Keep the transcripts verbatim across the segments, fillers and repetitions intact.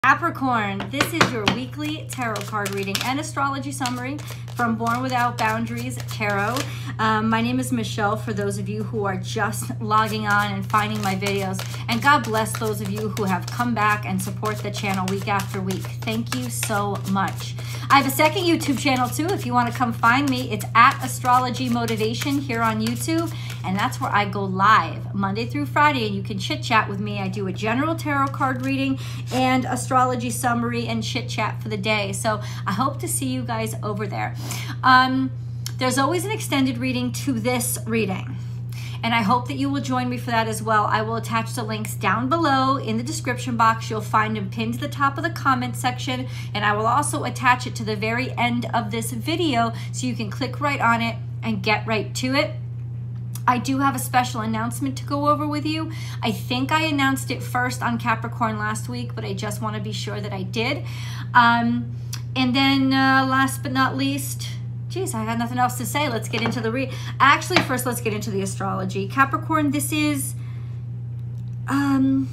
Capricorn, this is your weekly tarot card reading and astrology summary from Born Without Boundaries Tarot. Um, my name is Michelle, for those of you who are just logging on and finding my videos. And God bless those of you who have come back and support the channel week after week. Thank you so much. I have a second YouTube channel too. If you want to come find me, it's at Astrology Motivation here on YouTube. And that's where I go live Monday through Friday, and you can chit chat with me. I do a general tarot card reading and astrology summary and chit chat for the day. So I hope to see you guys over there. Um, there's always an extended reading to this reading, and I hope that you will join me for that as well. I will attach the links down below in the description box. You'll find them pinned to the top of the comment section, and I will also attach it to the very end of this video so you can click right on it and get right to it. I do have a special announcement to go over with you. I think I announced it first on Capricorn last week, but I just want to be sure that I did. Um, and then uh, last but not least, geez, I got nothing else to say. Let's get into the read. Actually, first, let's get into the astrology. Capricorn, this is, um,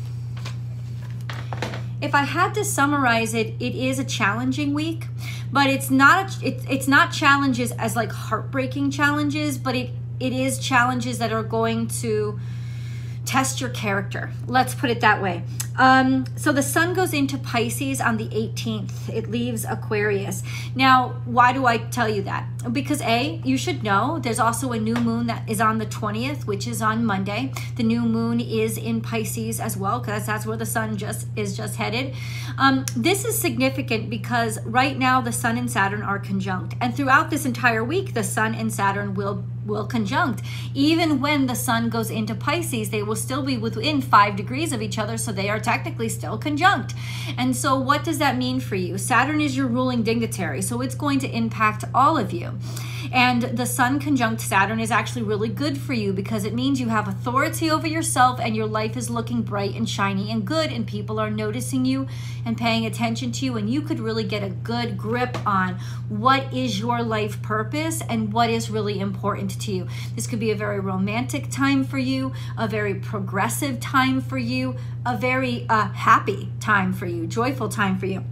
if I had to summarize it, it is a challenging week, but it's not, it, it's not challenges as like heartbreaking challenges, but it It is challenges that are going to test your character. Let's put it that way. Um, so the sun goes into Pisces on the eighteenth. It leaves Aquarius. Now, why do I tell you that? Because A, you should know there's also a new moon that is on the twentieth, which is on Monday. The new moon is in Pisces as well, because that's where the sun just is just headed. Um, this is significant because right now the sun and Saturn are conjunct. And throughout this entire week, the sun and Saturn will will conjunct. Even when the sun goes into Pisces, they will still be within five degrees of each other, so they are technically still conjunct. And so what does that mean for you? Saturn is your ruling dignitary, so it's going to impact all of you. And the sun conjunct Saturn is actually really good for you because it means you have authority over yourself and your life is looking bright and shiny and good, and people are noticing you and paying attention to you, and you could really get a good grip on what is your life purpose and what is really important to you. This could be a very romantic time for you, a very progressive time for you, a very uh, happy time for you, joyful time for you.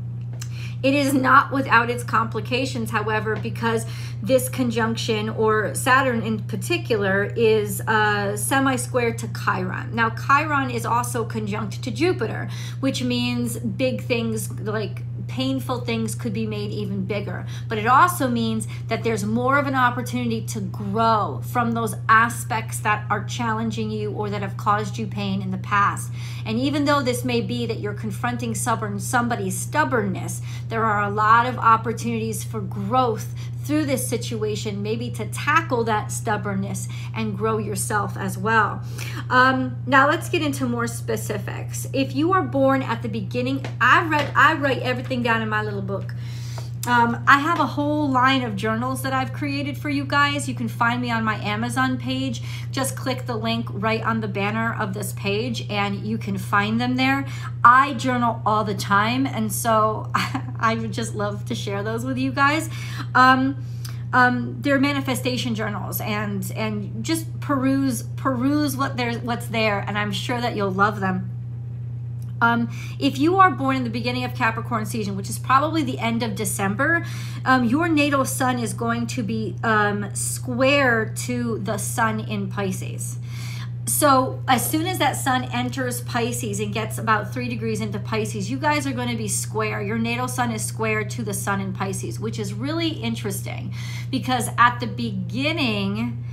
It is not without its complications, however, because this conjunction, or Saturn in particular, is uh, semi-square to Chiron. Now, Chiron is also conjunct to Jupiter, which means big things like painful things could be made even bigger. But it also means that there's more of an opportunity to grow from those aspects that are challenging you or that have caused you pain in the past. And even though this may be that you're confronting stubborn, somebody's stubbornness, there are a lot of opportunities for growth through this situation, maybe to tackle that stubbornness and grow yourself as well. Um, now let's get into more specifics. If you are born at the beginning, I read, I write everything down in my little book. Um, I have a whole line of journals that I've created for you guys. You can find me on my Amazon page. Just click the link right on the banner of this page and you can find them there. I journal all the time, and so I would just love to share those with you guys. Um, um, they're manifestation journals, and and just peruse peruse what there's what's there, and I'm sure that you'll love them. Um, if you are born in the beginning of Capricorn season, which is probably the end of December, um, your natal sun is going to be um, square to the sun in Pisces. So as soon as that sun enters Pisces and gets about three degrees into Pisces, you guys are going to be square. Your natal sun is square to the sun in Pisces, which is really interesting because at the beginning,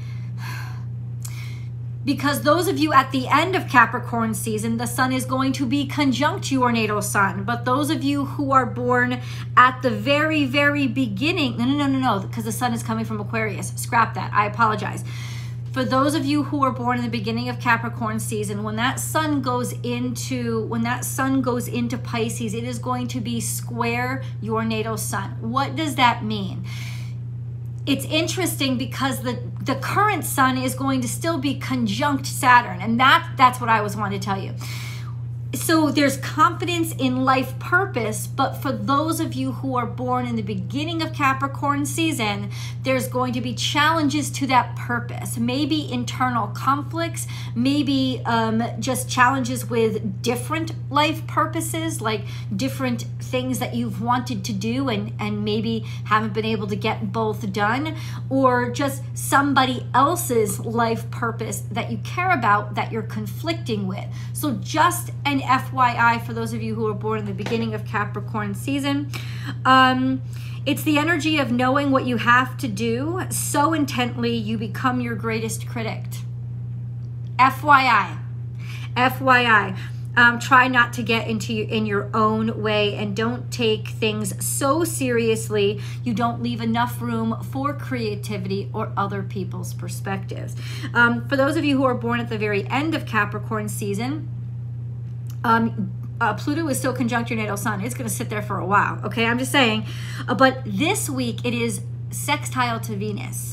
because those of you at the end of Capricorn season, the sun is going to be conjunct your natal sun. But those of you who are born at the very, very beginning, no, no, no, no, no, because the sun is coming from Aquarius. Scrap that. I apologize. For those of you who are born in the beginning of Capricorn season, when that sun goes into, when that sun goes into Pisces, it is going to be square your natal sun. What does that mean? It's interesting because the, the current sun is going to still be conjunct Saturn. And that, that's what I was wanting to tell you. So there's confidence in life purpose, but for those of you who are born in the beginning of Capricorn season, there's going to be challenges to that purpose. Maybe internal conflicts, maybe um, just challenges with different life purposes, like different things that you've wanted to do and, and maybe haven't been able to get both done, or just somebody else's life purpose that you care about that you're conflicting with. So just an F Y I for those of you who are born in the beginning of Capricorn season. Um, it's the energy of knowing what you have to do so intently you become your greatest critic. F Y I. F Y I. Um, try not to get into your, in your own way, and don't take things so seriously you don't leave enough room for creativity or other people's perspectives. Um, for those of you who are born at the very end of Capricorn season, um, uh, Pluto is still conjunct your natal sun. It's going to sit there for a while, okay? I'm just saying. Uh, but this week it is sextile to Venus,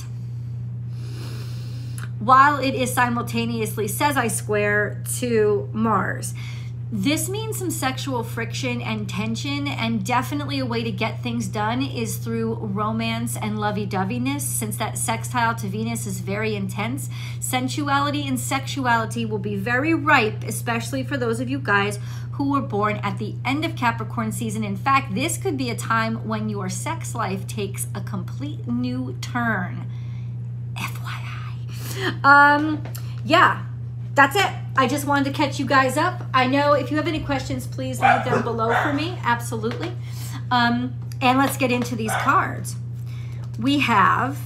while it is simultaneously sesi square to Mars. This means some sexual friction and tension, and definitely a way to get things done is through romance and lovey-doveyness, since that sextile to Venus is very intense. Sensuality and sexuality will be very ripe, especially for those of you guys who were born at the end of Capricorn season. In fact, this could be a time when your sex life takes a complete new turn. F Y I. Um, yeah, that's it. I just wanted to catch you guys up. I know if you have any questions, please leave them below for me. Absolutely. Um, and let's get into these cards. We have,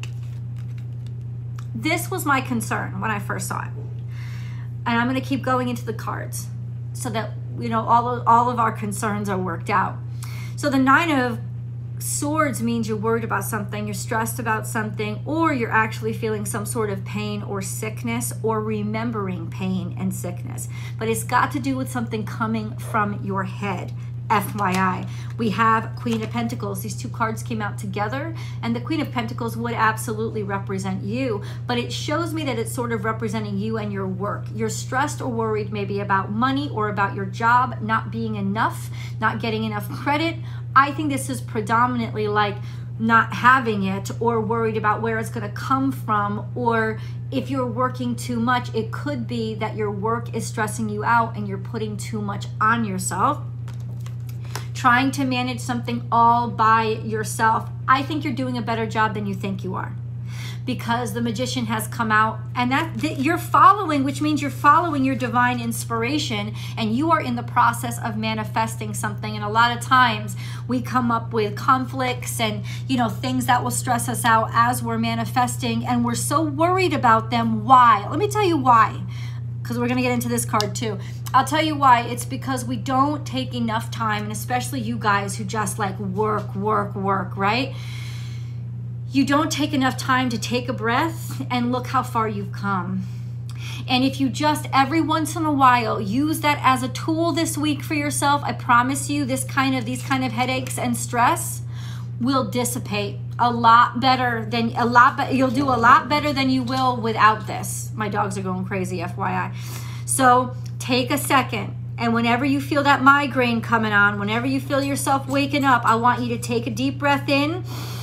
this was my concern when I first saw it. And I'm going to keep going into the cards so that, you know, all of, all of our concerns are worked out. So the Nine of Swords means you're worried about something, you're stressed about something, or you're actually feeling some sort of pain or sickness, or remembering pain and sickness. But it's got to do with something coming from your head. F Y I. We have Queen of Pentacles. These two cards came out together, and the Queen of Pentacles would absolutely represent you, but it shows me that it's sort of representing you and your work. You're stressed or worried maybe about money or about your job not being enough, not getting enough credit. I think this is predominantly like not having it, or worried about where it's going to come from, or if you're working too much, it could be that your work is stressing you out and you're putting too much on yourself. Trying to manage something all by yourself. I think you're doing a better job than you think you are, because the Magician has come out, and that, that you're following, which means you're following your divine inspiration, and you are in the process of manifesting something. And a lot of times we come up with conflicts and, you know, things that will stress us out as we're manifesting, and we're so worried about them. Why? Let me tell you why, because we're going to get into this card too. I'll tell you why. It's because we don't take enough time, and especially you guys who just like work, work, work, right? You don't take enough time to take a breath and look how far you've come. And if you just every once in a while use that as a tool this week for yourself, I promise you this kind of these kind of headaches and stress will dissipate a lot better than a lot but you'll do a lot better than you will without this. My dogs are going crazy, F Y I. So take a second, and whenever you feel that migraine coming on, whenever you feel yourself waking up, I want you to take a deep breath in.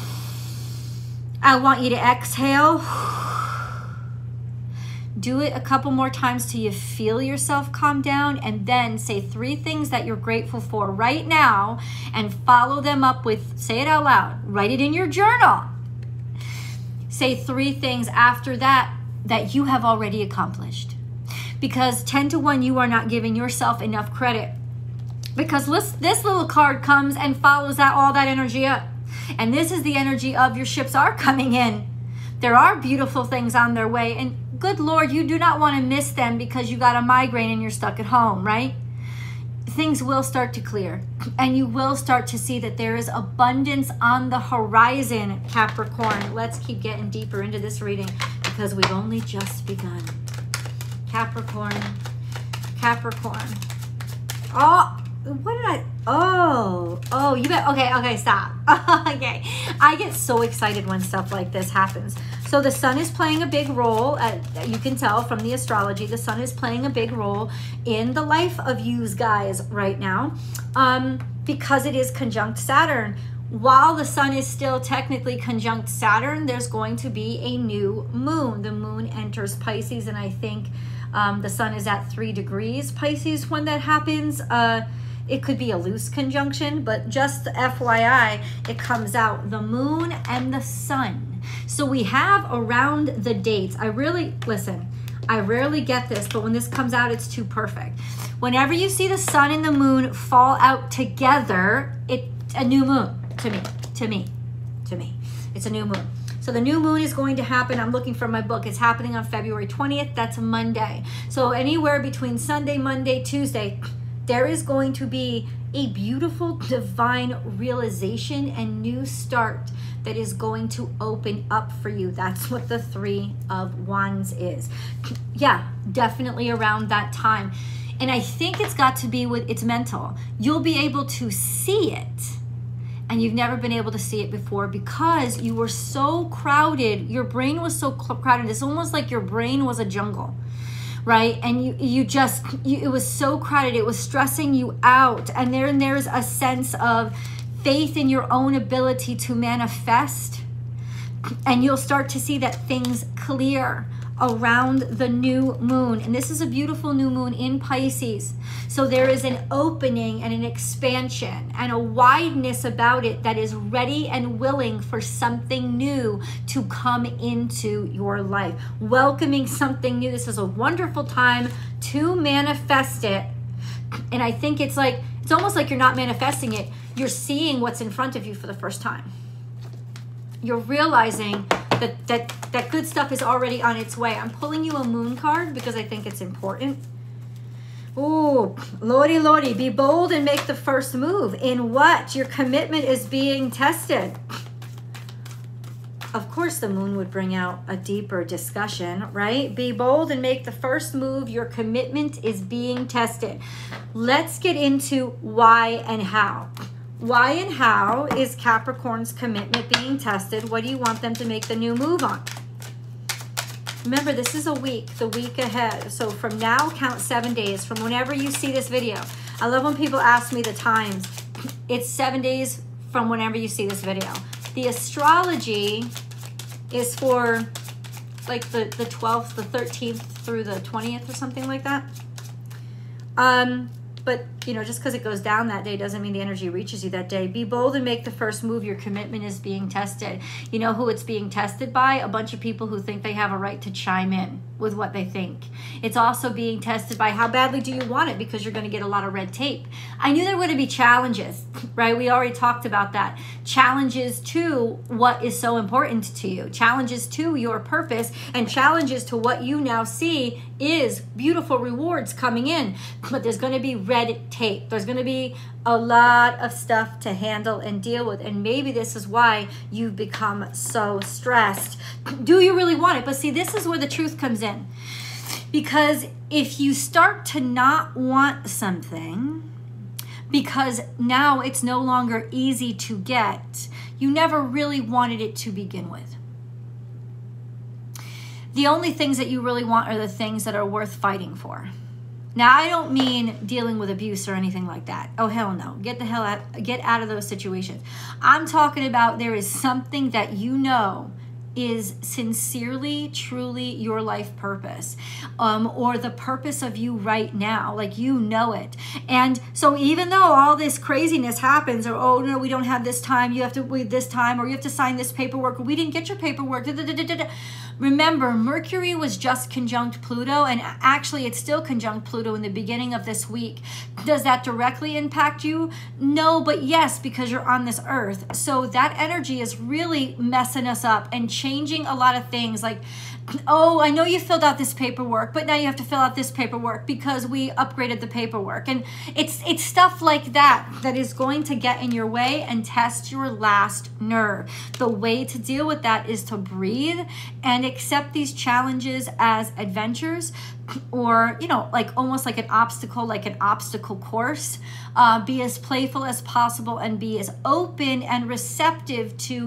I want you to exhale. Do it a couple more times till you feel yourself calm down, and then say three things that you're grateful for right now, and follow them up with, say it out loud, write it in your journal. Say three things after that that you have already accomplished. Because ten to one, you are not giving yourself enough credit. Because this, this little card comes and follows that all that energy up. And this is the energy of your ships are coming in. There are beautiful things on their way. And good Lord, you do not want to miss them because you got a migraine and you're stuck at home, right? Things will start to clear. And you will start to see that there is abundance on the horizon, Capricorn. Let's keep getting deeper into this reading because we've only just begun. Capricorn, Capricorn. Oh, what did I, oh, oh, you bet, okay, okay, stop. Okay, I get so excited when stuff like this happens. So So the sun is playing a big role, uh, you can tell from the astrology, the sun is playing a big role in the life of you guys right now, um, because it is conjunct Saturn. While the sun is still technically conjunct Saturn, there's going to be a new moon. The moon enters Pisces, and I think um, the sun is at three degrees Pisces when that happens. Uh, it could be a loose conjunction, but just F Y I, it comes out the moon and the sun. So we have around the dates, I really, listen, I rarely get this, but when this comes out, it's too perfect. Whenever you see the sun and the moon fall out together, it's a new moon. To me, to me, to me. It's a new moon. So the new moon is going to happen. I'm looking for my book. It's happening on February twentieth. That's Monday. So anywhere between Sunday, Monday, Tuesday, there is going to be a beautiful divine realization and new start that is going to open up for you. That's what the Three of Wands is. Yeah, definitely around that time. And I think it's got to be with, it's mental. You'll be able to see it. And you've never been able to see it before because you were so crowded. Your brain was so crowded. It's almost like your brain was a jungle, right? And you you just, you, it was so crowded. It was stressing you out. And then there's a sense of faith in your own ability to manifest. And you'll start to see that things clear around the new moon. And this is a beautiful new moon in Pisces. So there is an opening and an expansion and a wideness about it that is ready and willing for something new to come into your life. Welcoming something new. This is a wonderful time to manifest it. And I think it's like, it's almost like you're not manifesting it. You're seeing what's in front of you for the first time. You're realizing that, that that good stuff is already on its way. I'm pulling you a moon card because I think it's important. Ooh, Lordy, Lordy, be bold and make the first move. In what? Your commitment is being tested. Of course, the moon would bring out a deeper discussion, right? Be bold and make the first move. Your commitment is being tested. Let's get into why and how. Why and how is Capricorn's commitment being tested? What do you want them to make the new move on? Remember, this is a week, the week ahead. So from now, count seven days from whenever you see this video. I love when people ask me the times. It's seven days from whenever you see this video. The astrology is for like the, the twelfth, the thirteenth through the twentieth or something like that. Um... But, you know, just because it goes down that day doesn't mean the energy reaches you that day. Be bold and make the first move. Your commitment is being tested. You know who it's being tested by? A bunch of people who think they have a right to chime in with what they think. It's also being tested by how badly do you want it, because you're going to get a lot of red tape. I knew there were going to be challenges, right? We already talked about that. Challenges to what is so important to you. Challenges to your purpose, and challenges to what you now see is beautiful rewards coming in. But there's going to be red tape. There's going to be a lot of stuff to handle and deal with. And maybe this is why you've become so stressed. Do you really want it? But see, this is where the truth comes in. Because if you start to not want something, because now it's no longer easy to get, you never really wanted it to begin with. The only things that you really want are the things that are worth fighting for. Now, I don't mean dealing with abuse or anything like that. Oh, hell no. Get the hell out, get out of those situations. I'm talking about there is something that you know is sincerely, truly your life purpose, um, or the purpose of you right now, like you know it. And so even though all this craziness happens, or, oh, no, we don't have this time, you have to wait this time, or you have to sign this paperwork, or we didn't get your paperwork, da, da, da, da, da. Remember, Mercury was just conjunct Pluto, and actually it's still conjunct Pluto in the beginning of this week. Does that directly impact you? No, but yes, because you're on this earth. So that energy is really messing us up and changing a lot of things. Like, oh, I know you filled out this paperwork, but now you have to fill out this paperwork because we upgraded the paperwork. And it's it's stuff like that that is going to get in your way and test your last nerve. The way to deal with that is to breathe and accept these challenges as adventures, or, you know, like almost like an obstacle, like an obstacle course. Uh, be as playful as possible and be as open and receptive to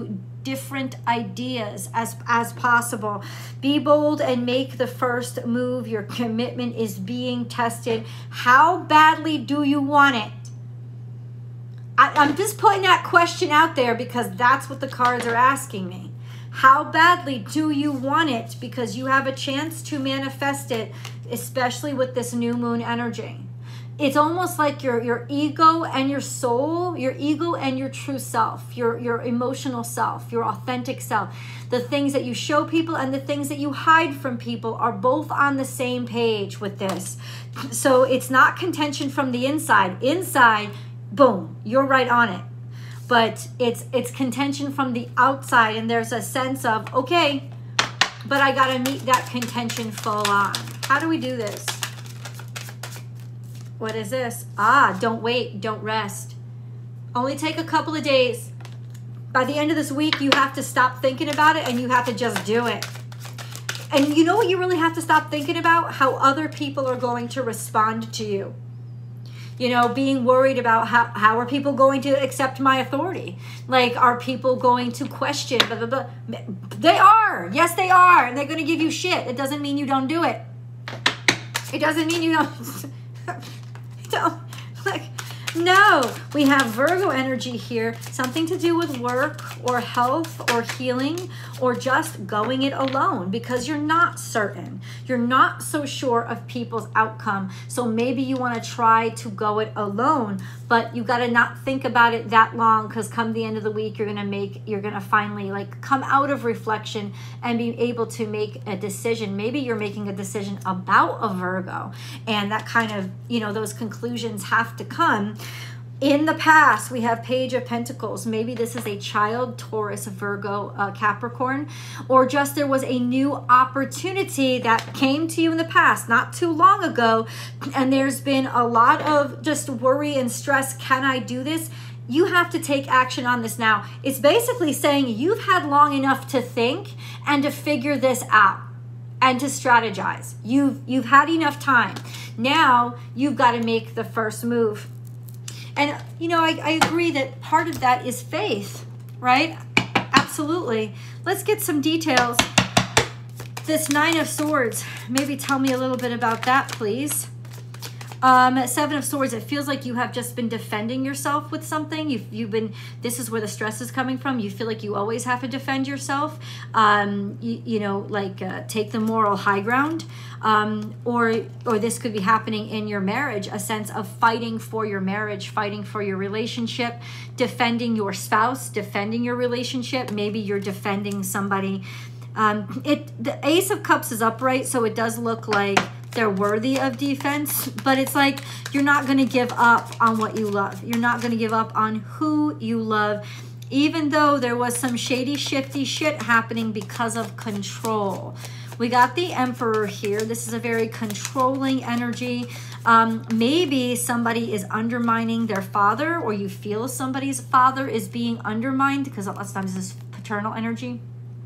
different ideas as, as possible. Be bold and make the first move. Your commitment is being tested. How badly do you want it? I, I'm just putting that question out there because that's what the cards are asking me. How badly do you want it? Because you have a chance to manifest it, especially with this new moon energy. It's almost like your, your ego and your soul, your ego and your true self, your, your emotional self, your authentic self, the things that you show people and the things that you hide from people are both on the same page with this. So it's not contention from the inside. Inside, boom, you're right on it. But it's it's contention from the outside, and there's a sense of, okay, but I got to meet that contention full on. How do we do this? What is this? Ah, don't wait, don't rest. Only take a couple of days. By the end of this week, you have to stop thinking about it, and you have to just do it. And you know what you really have to stop thinking about? How other people are going to respond to you. You know, being worried about how, how are people going to accept my authority? Like, are people going to question? Blah, blah, blah. They are. Yes, they are. And they're going to give you shit. It doesn't mean you don't do it. It doesn't mean you don't. don't. Like, no. We have Virgo energy here. Something to do with work or health or healing or just going it alone because you're not certain. You're not so sure of people's outcome. So maybe you want to try to go it alone, but you got to not think about it that long because come the end of the week, you're going to make, you're going to finally like come out of reflection and be able to make a decision. Maybe you're making a decision about a Virgo and that kind of, you know, those conclusions have to come. In the past, we have Page of Pentacles. Maybe this is a child, Taurus, Virgo, uh, Capricorn, or just there was a new opportunity that came to you in the past, not too long ago, and there's been a lot of just worry and stress. Can I do this? You have to take action on this now. It's basically saying you've had long enough to think and to figure this out and to strategize. You've, you've had enough time. Now you've got to make the first move. And, you know, I, I agree that part of that is faith, right? Absolutely. Let's get some details. This Nine of Swords, maybe tell me a little bit about that, please. Um, Seven of Swords, it feels like you have just been defending yourself with something. You've, you've been, this is where the stress is coming from. You feel like you always have to defend yourself. Um, you, you know, like uh, take the moral high ground. Um, or, or this could be happening in your marriage, a sense of fighting for your marriage, fighting for your relationship, defending your spouse, defending your relationship. Maybe you're defending somebody. Um, it, the Ace of Cups is upright, so it does look like they're worthy of defense, but it's like you're not going to give up on what you love. You're not going to give up on who you love, even though there was some shady, shifty shit happening because of control. We got the Emperor here. This is a very controlling energy. Um, maybe somebody is undermining their father, or you feel somebody's father is being undermined, because a lot of times this is paternal energy.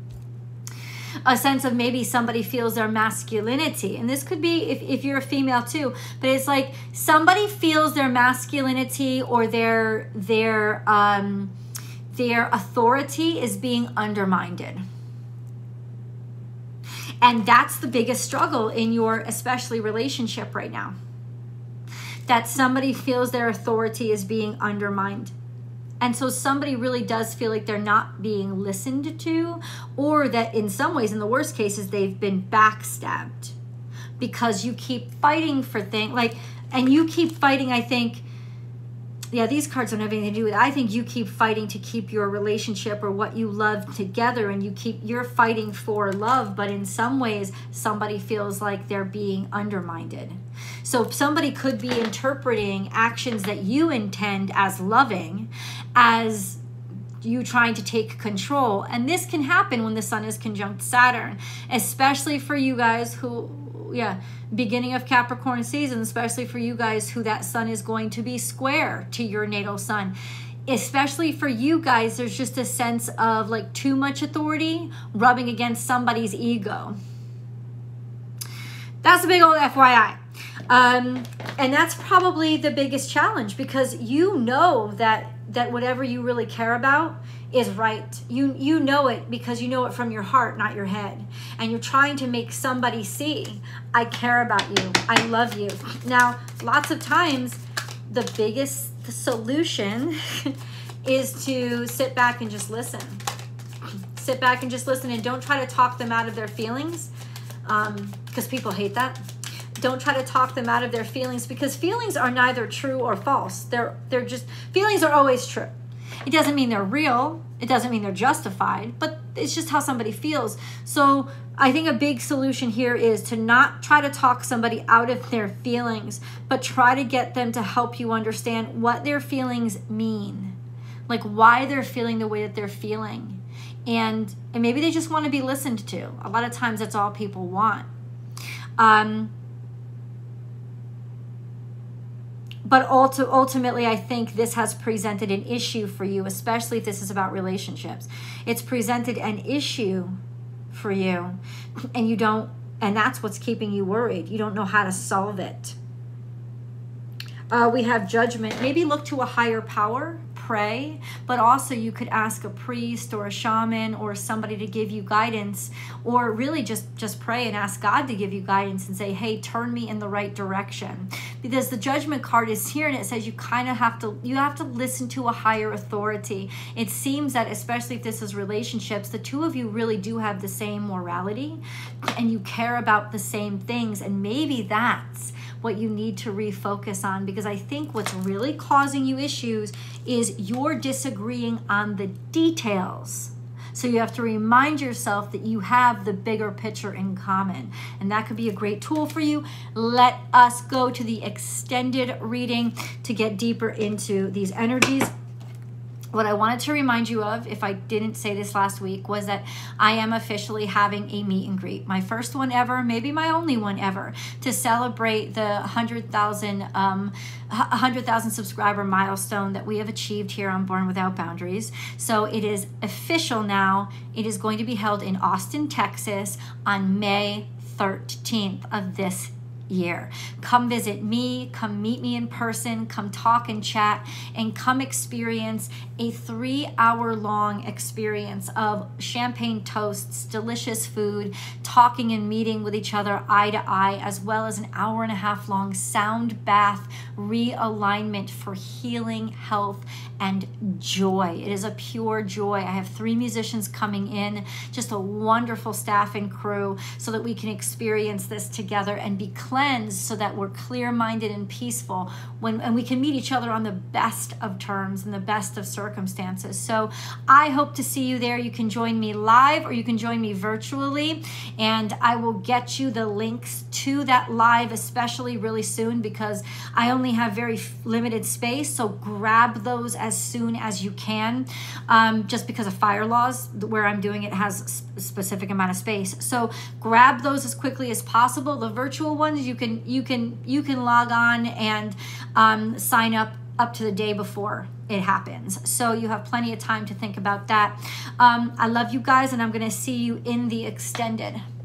A sense of maybe somebody feels their masculinity. And this could be if, if you're a female too, but it's like somebody feels their masculinity or their, their, um, their authority is being undermined. And that's the biggest struggle in your, especially relationship right now. That somebody feels their authority is being undermined. And so somebody really does feel like they're not being listened to, or that in some ways, in the worst cases, they've been backstabbed because you keep fighting for things like, and you keep fighting, I think, yeah, these cards don't have anything to do with it. I think you keep fighting to keep your relationship or what you love together, and you keep, you're fighting for love, but in some ways, somebody feels like they're being undermined. So somebody could be interpreting actions that you intend as loving as you trying to take control. And this can happen when the sun is conjunct Saturn, especially for you guys who, yeah, beginning of Capricorn season, especially for you guys who that sun is going to be square to your natal sun. Especially for you guys, there's just a sense of like too much authority rubbing against somebody's ego. That's a big old F Y I. Um, and that's probably the biggest challenge, because you know that that whatever you really care about is right. You you know it because you know it from your heart, not your head. And you're trying to make somebody see, I care about you, I love you. Now, lots of times, the biggest solution is to sit back and just listen. Sit back and just listen, and don't try to talk them out of their feelings, um, because people hate that. Don't try to talk them out of their feelings, because feelings are neither true or false. They're they're just, feelings are always true. It doesn't mean they're real. It doesn't mean they're justified, but it's just how somebody feels. So I think a big solution here is to not try to talk somebody out of their feelings, but try to get them to help you understand what their feelings mean, like why they're feeling the way that they're feeling. And, and maybe they just want to be listened to. A lot of times that's all people want. Um, But ulti- ultimately, I think this has presented an issue for you, especially if this is about relationships. It's presented an issue for you, and you don't, and that's what's keeping you worried. You don't know how to solve it. Uh, we have judgment. Maybe look to a higher power, pray, but also you could ask a priest or a shaman or somebody to give you guidance, or really just, just pray and ask God to give you guidance and say, hey, turn me in the right direction. Because the judgment card is here, and it says you kind of have to, you have to listen to a higher authority. It seems that, especially if this is relationships, the two of you really do have the same morality and you care about the same things. And maybe that's what you need to refocus on, because I think what's really causing you issues is you're disagreeing on the details. So you have to remind yourself that you have the bigger picture in common, and that could be a great tool for you. Let us go to the extended reading to get deeper into these energies. What I wanted to remind you of, if I didn't say this last week, was that I am officially having a meet and greet. My first one ever, maybe my only one ever, to celebrate the one hundred thousand um, one hundred thousand subscriber milestone that we have achieved here on Born Without Boundaries. So it is official now. It is going to be held in Austin, Texas on May thirteenth of this year. Come visit me, come meet me in person, come talk and chat, and come experience a three hour long experience of champagne toasts, delicious food, talking and meeting with each other eye to eye, as well as an hour and a half long sound bath realignment for healing, health, and joy. It is a pure joy. I have three musicians coming in, just a wonderful staff and crew, so that we can experience this together and be cleansed, so that we're clear-minded and peaceful when, and we can meet each other on the best of terms and the best of circumstances. So I hope to see you there. You can join me live or you can join me virtually, and I will get you the links to that live, especially really soon, because I only have very limited space. So grab those as soon as you can, um, just because of fire laws. Where I'm doing it has a specific amount of space. So grab those as quickly as possible. The virtual ones, you can you can you can log on and um, sign up up to the day before it happens. So you have plenty of time to think about that. Um, I love you guys, and I'm going to see you in the extended.